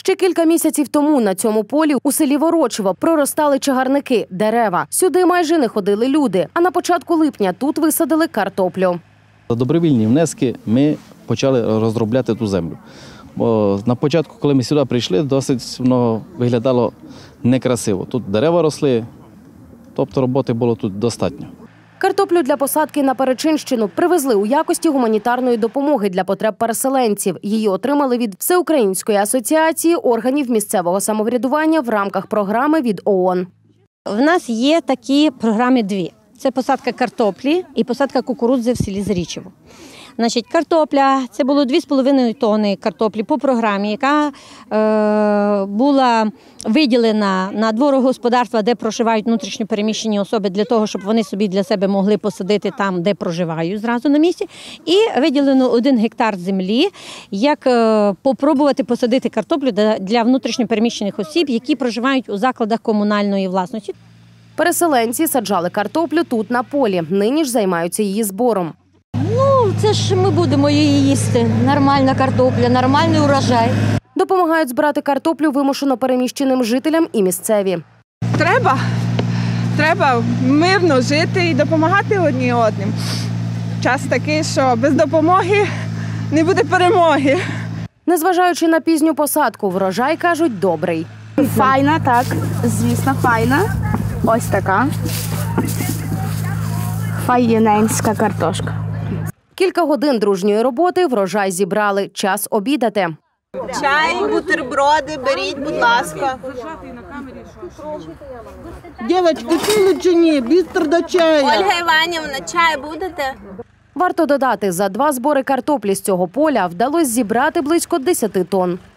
Ще кілька місяців тому на цьому полі у селі Ворочево проростали чагарники, дерева. Сюди майже не ходили люди, а на початку липня тут висадили картоплю. За добровільні внески ми почали розробляти ту землю. Бо на початку, коли ми сюди прийшли, досить воно виглядало некрасиво. Тут дерева росли, тобто роботи було тут достатньо. Картоплю для посадки на Перечинщину привезли у якості гуманітарної допомоги для потреб переселенців. Її отримали від Всеукраїнської асоціації органів місцевого самоврядування в рамках програми від ООН. В нас є такі програми дві. Це посадка картоплі і посадка кукурудзи в селі Зарічево. Картопля – це було 2,5 тонни картоплі по програмі, яка була виділена на дворогосподарства, де проживають внутрішньо переміщені особи, для того, щоб вони собі для себе могли посадити там, де проживають, зразу на місці. І виділено 1 гектар землі, як попробувати посадити картоплю для внутрішньо переміщених осіб, які проживають у закладах комунальної власності. Переселенці саджали картоплю тут на полі, нині ж займаються її збором. Це ж ми будемо її їсти. Нормальна картопля, нормальний урожай. Допомагають збирати картоплю вимушено переміщеним жителям і місцеві. Треба мирно жити і допомагати одні одним. Час такий, що без допомоги не буде перемоги. Незважаючи на пізню посадку, врожай, кажуть, добрий. Файна, так, звісно, файна. Ось така. Файненська картошка. Кілька годин дружньої роботи, врожай зібрали. Час обідати. Чай, бутерброди, беріть, будь ласка. Дівчатки, пили чи ні? Бістро до чаю. Ольга Іванівна, чай будете? Варто додати, за 2 збори картоплі з цього поля вдалося зібрати близько 10 тонн.